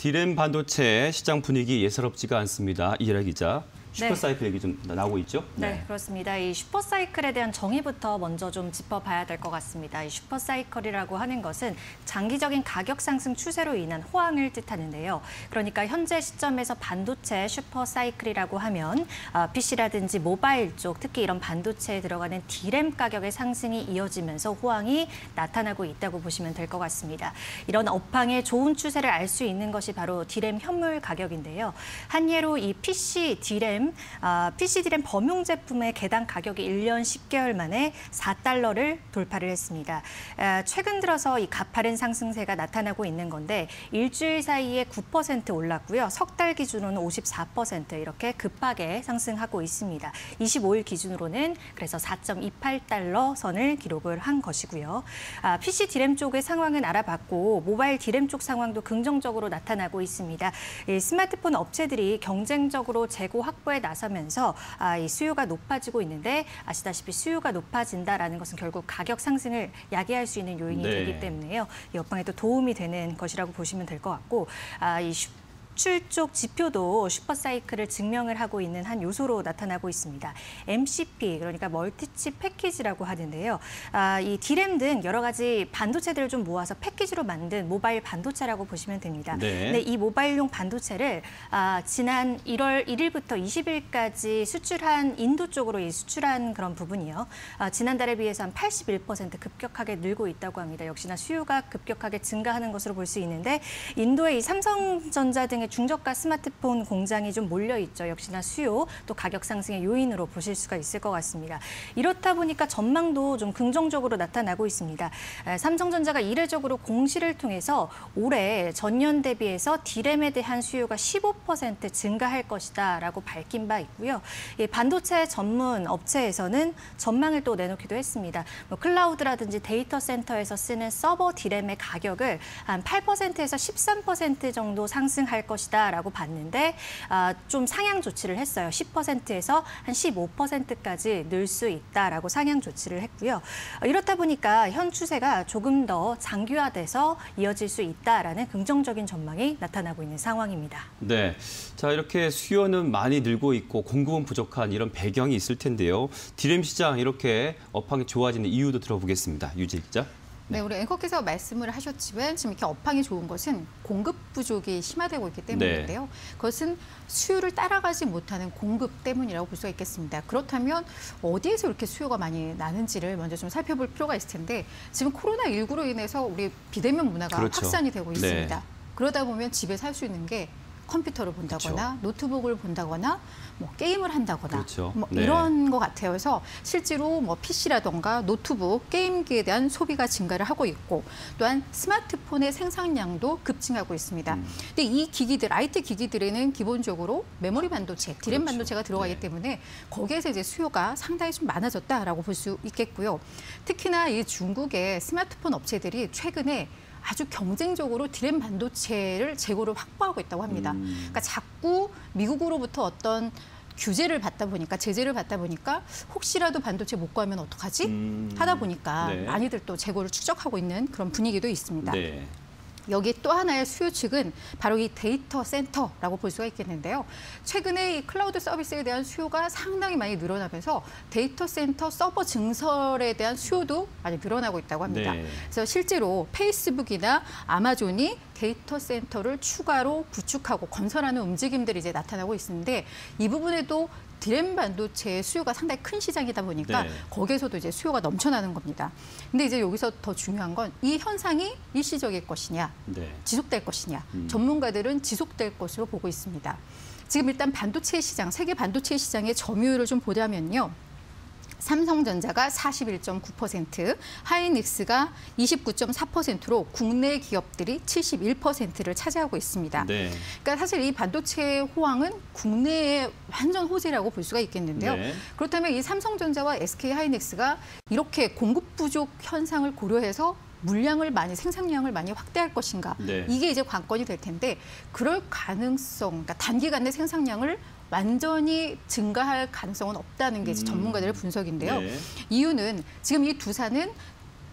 D램 반도체 시장 분위기 예사롭지가 않습니다. 이혜라 기자. 슈퍼사이클 얘기 좀 나오고 있죠? 네, 그렇습니다. 이 슈퍼사이클에 대한 정의부터 먼저 좀 짚어봐야 될 것 같습니다. 이 슈퍼사이클이라고 하는 것은 장기적인 가격 상승 추세로 인한 호황을 뜻하는데요. 그러니까 현재 시점에서 반도체 슈퍼사이클이라고 하면 PC라든지 모바일 쪽, 특히 이런 반도체에 들어가는 D램 가격의 상승이 이어지면서 호황이 나타나고 있다고 보시면 될 것 같습니다. 이런 업황의 좋은 추세를 알 수 있는 것이 바로 D램 현물 가격인데요. 한 예로 이 PC D램 범용 제품의 개당 가격이 1년 10개월 만에 4달러를 돌파를 했습니다. 최근 들어서 이 가파른 상승세가 나타나고 있는 건데 일주일 사이에 9% 올랐고요. 석 달 기준으로는 54% 이렇게 급하게 상승하고 있습니다. 25일 기준으로는 그래서 4.28달러 선을 기록을 한 것이고요. PC D램 쪽의 상황은 알아봤고 모바일 D램 쪽 상황도 긍정적으로 나타나고 있습니다. 이 스마트폰 업체들이 경쟁적으로 재고 확보에 나서면서 이 수요가 높아지고 있는데 아시다시피 수요가 높아진다라는 것은 결국 가격 상승을 야기할 수 있는 요인이 되기 때문에요. 이 업황에도 도움이 되는 것이라고 보시면 될 것 같고 이 수출 쪽 지표도 슈퍼사이클을 증명을 하고 있는 한 요소로 나타나고 있습니다. MCP, 그러니까 멀티칩 패키지라고 하는데요. 이 D램 등 여러 가지 반도체들을 좀 모아서 패키지로 만든 모바일 반도체라고 보시면 됩니다. 근데 이 모바일용 반도체를 지난 1월 1일부터 20일까지 수출한 인도 쪽으로 수출한 그런 부분이요. 지난달에 비해서 한 81% 급격하게 늘고 있다고 합니다. 역시나 수요가 급격하게 증가하는 것으로 볼 수 있는데 인도의 이 삼성전자 등의 중저가 스마트폰 공장이 좀 몰려 있죠. 역시나 수요 또 가격 상승의 요인으로 보실 수가 있을 것 같습니다. 이렇다 보니까 전망도 좀 긍정적으로 나타나고 있습니다. 삼성전자가 이례적으로 공시를 통해서 올해 전년 대비해서 D램에 대한 수요가 15% 증가할 것이다라고 밝힌 바 있고요. 이 반도체 전문 업체에서는 전망을 또 내놓기도 했습니다. 클라우드라든지 데이터 센터에서 쓰는 서버 D램의 가격을 한 8%에서 13% 정도 상승할 것이다라고 봤는데 좀 상향 조치를 했어요. 10%에서 한 15%까지 늘 수 있다라고 상향 조치를 했고요. 이렇다 보니까 현 추세가 조금 더 장기화돼서 이어질 수 있다라는 긍정적인 전망이 나타나고 있는 상황입니다. 네, 자 이렇게 수요는 많이 늘고 있고 공급은 부족한 이런 배경이 있을 텐데요. D램 시장 이렇게 업황이 좋아지는 이유도 들어보겠습니다. 유지 기자. 네, 우리 앵커께서 말씀을 하셨지만 지금 이렇게 업황이 좋은 것은 공급 부족이 심화되고 있기 때문인데요. 그것은 수요를 따라가지 못하는 공급 때문이라고 볼 수가 있겠습니다. 그렇다면 어디에서 이렇게 수요가 많이 나는지를 먼저 좀 살펴볼 필요가 있을 텐데 지금 코로나19로 인해서 우리 비대면 문화가 확산이 되고 있습니다. 그러다 보면 집에서 할 수 있는 게 컴퓨터를 본다거나 노트북을 본다거나 뭐 게임을 한다거나 이런 것 같아요. 그래서 실제로 뭐 PC라던가 노트북, 게임기에 대한 소비가 증가를 하고 있고 또한 스마트폰의 생산량도 급증하고 있습니다. 근데 이 기기들, IT 기기들에는 기본적으로 메모리 반도체, D램 반도체가 들어가기 때문에 거기에서 이제 수요가 상당히 좀 많아졌다라고 볼 수 있겠고요. 특히나 이 중국의 스마트폰 업체들이 최근에 아주 경쟁적으로 D램 반도체를 재고를 확보하고 있다고 합니다. 그러니까 자꾸 미국으로부터 어떤 규제를 받다 보니까, 제재를 받다 보니까 혹시라도 반도체 못 구하면 어떡하지? 하다 보니까 많이들 또 재고를 축적하고 있는 그런 분위기도 있습니다. 여기 또 하나의 수요 측은 바로 이 데이터 센터라고 볼 수가 있겠는데요. 최근에 이 클라우드 서비스에 대한 수요가 상당히 많이 늘어나면서 데이터 센터 서버 증설에 대한 수요도 많이 늘어나고 있다고 합니다. 그래서 실제로 페이스북이나 아마존이 데이터 센터를 추가로 구축하고 건설하는 움직임들이 이제 나타나고 있는데 이 부분에도 D램 반도체의 수요가 상당히 큰 시장이다 보니까 거기에서도 이제 수요가 넘쳐나는 겁니다. 근데 이제 여기서 더 중요한 건 이 현상이 일시적일 것이냐, 지속될 것이냐. 전문가들은 지속될 것으로 보고 있습니다. 지금 일단 반도체 시장, 세계 반도체 시장의 점유율을 좀 보자면요. 삼성전자가 41.9%, 하이닉스가 29.4%로 국내 기업들이 71%를 차지하고 있습니다. 그러니까 사실 이 반도체 호황은 국내의 완전 호재라고 볼 수가 있겠는데요. 그렇다면 이 삼성전자와 SK하이닉스가 이렇게 공급 부족 현상을 고려해서 물량을 많이, 생산량을 많이 확대할 것인가. 이게 이제 관건이 될 텐데 그럴 가능성, 그러니까 단기간 내 생산량을 완전히 증가할 가능성은 없다는 게 전문가들의 분석인데요. 이유는 지금 이 두 사는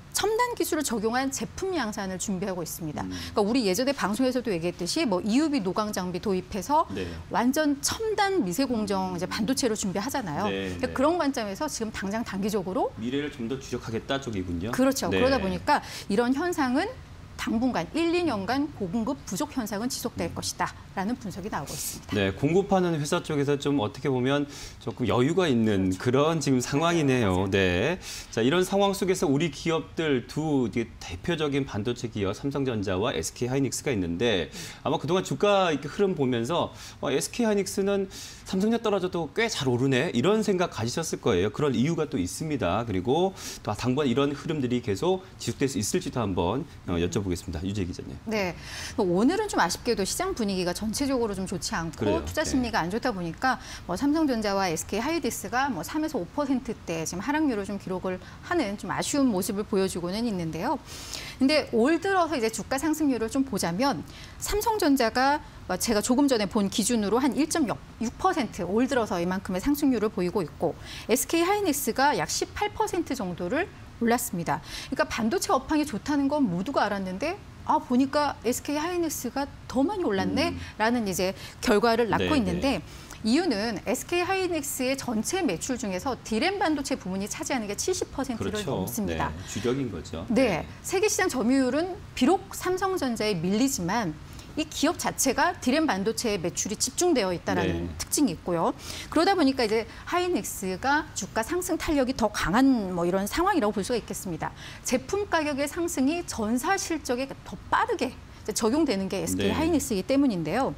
첨단 기술을 적용한 제품 양산을 준비하고 있습니다. 그러니까 우리 예전에 방송에서도 얘기했듯이 뭐 EUV 노광 장비 도입해서 네. 완전 첨단 미세 공정 이제 반도체로 준비하잖아요. 네, 그러니까 네. 그런 관점에서 지금 당장 단기적으로 미래를 좀 더 주력하겠다 쪽이군요. 그렇죠. 네. 그러다 보니까 이런 현상은 당분간 1, 2년간 고공급 부족 현상은 지속될 것이다라는 분석이 나오고 있습니다. 네, 공급하는 회사 쪽에서 좀 어떻게 보면 조금 여유가 있는 그런 지금 상황이네요. 네. 자, 이런 상황 속에서 우리 기업들 두 이게 대표적인 반도체 기업 삼성전자와 SK하이닉스가 있는데 아마 그동안 주가 이렇게 흐름 보면서 SK하이닉스는 삼성전자 떨어져도 꽤 잘 오르네 이런 생각 가지셨을 거예요. 그런 이유가 또 있습니다. 그리고 또 당분 이런 흐름들이 계속 지속될 수 있을지도 한번 여쭤보겠습니다. 유재 기자님. 네, 오늘은 좀 아쉽게도 시장 분위기가 전체적으로 좀 좋지 않고 그래요. 투자 심리가 안 좋다 보니까 뭐 삼성전자와 SK하이닉스가 뭐 3에서 5%대 지금 하락률을 좀 기록을 하는 좀 아쉬운 모습을 보여주고는 있는데요. 근데 올 들어서 이제 주가 상승률을 좀 보자면 삼성전자가 제가 조금 전에 본 기준으로 한 1.6% 올 들어서 이만큼의 상승률을 보이고 있고 SK하이닉스가 약 18% 정도를 올랐습니다. 그러니까 반도체 업황이 좋다는 건 모두가 알았는데 보니까 SK하이닉스가 더 많이 올랐네라는 이제 결과를 낳고 네, 있는데 이유는 SK하이닉스의 전체 매출 중에서 디램 반도체 부문이 차지하는 게 70%를 그렇죠. 넘습니다. 네, 주력인 거죠. 네, 세계 시장 점유율은 비록 삼성전자에 밀리지만 이 기업 자체가 디램 반도체의 매출이 집중되어 있다라는 네. 특징이 있고요. 그러다 보니까 이제 하이닉스가 주가 상승 탄력이 더 강한 뭐 이런 상황이라고 볼 수가 있겠습니다. 제품 가격의 상승이 전사 실적에 더 빠르게 이제 적용되는 게 SK 네. 하이닉스이기 때문인데요.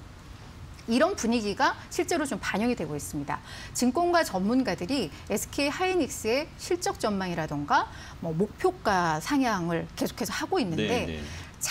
이런 분위기가 실제로 좀 반영이 되고 있습니다. 증권가 전문가들이 SK 하이닉스의 실적 전망이라던가 뭐 목표가 상향을 계속해서 하고 있는데 네, 네.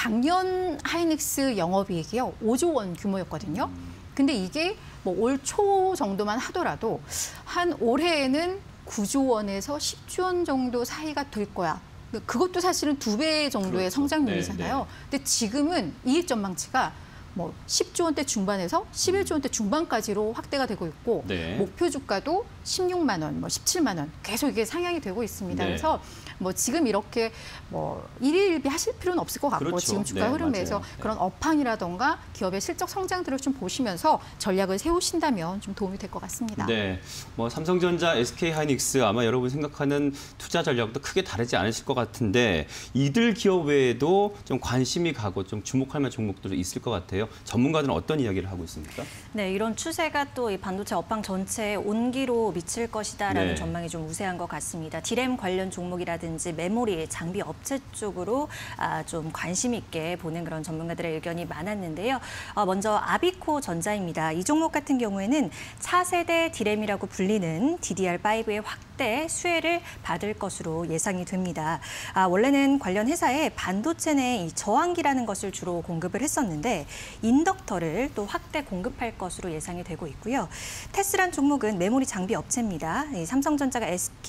작년 하이닉스 영업이익이요 5조 원 규모였거든요. 근데 이게 뭐 올 초 정도만 하더라도 한 올해에는 9조 원에서 10조 원 정도 사이가 될 거야. 그것도 사실은 2배 정도의 그렇죠. 성장률이잖아요. 네, 네. 근데 지금은 이익 전망치가 뭐 10조 원대 중반에서 11조 원대 중반까지로 확대가 되고 있고 네. 목표 주가도 16만 원, 뭐 17만 원 계속 이게 상향이 되고 있습니다. 네. 그래서 뭐 지금 이렇게 뭐 일일비 하실 필요는 없을 것 같고 그렇죠. 지금 주가 네, 흐름에서 맞아요. 네. 그런 업황이라던가 기업의 실적 성장들을 좀 보시면서 전략을 세우신다면 좀 도움이 될 것 같습니다. 네, 뭐 삼성전자, SK하이닉스 아마 여러분 생각하는 투자 전략도 크게 다르지 않으실 것 같은데 이들 기업 외에도 좀 관심이 가고 좀 주목할 만한 종목도 있을 것 같아요. 전문가들은 어떤 이야기를 하고 있습니까? 네, 이런 추세가 또 이 반도체 업황 전체에 온기로 미칠 것이다라는 네. 전망이 좀 우세한 것 같습니다. 디램 관련 종목이라든지 메모리, 장비 업체 쪽으로 좀 관심 있게 보는 그런 전문가들의 의견이 많았는데요. 먼저 아비코 전자입니다. 이 종목 같은 경우에는 차세대 디램이라고 불리는 DDR5의 확대 수혜를 받을 것으로 예상이 됩니다. 원래는 관련 회사에 반도체 내 이 저항기라는 것을 주로 공급을 했었는데 인덕터를 또 확대 공급할 것으로 예상이 되고 있고요. 테스란 종목은 메모리 장비 업체입니다. 이 삼성전자가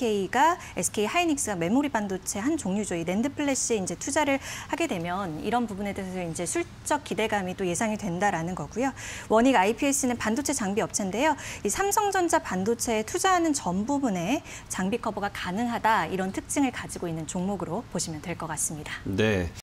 SK 하이닉스가 메모리 반도체 한 종류죠. 이 낸드 플래시에 이제 투자를 하게 되면 이런 부분에 대해서 이제 실적 기대감이 또 예상이 된다라는 거고요. 원익 IPS는 반도체 장비 업체인데요. 이 삼성전자 반도체에 투자하는 전 부분에 장비 커버가 가능하다 이런 특징을 가지고 있는 종목으로 보시면 될 것 같습니다. 네.